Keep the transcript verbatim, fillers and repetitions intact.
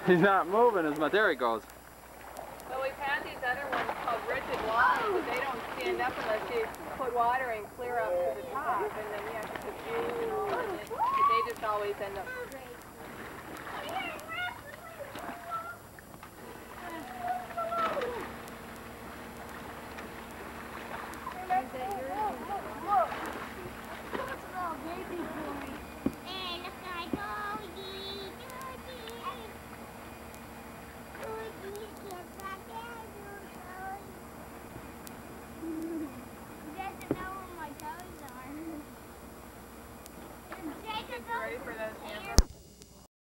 He's not moving as much. There he goes. Well, we've had these other ones called rigid walls, but they don't stand up unless you put water and clear up to the top, and then you have to put juice and all in it. But they just always end up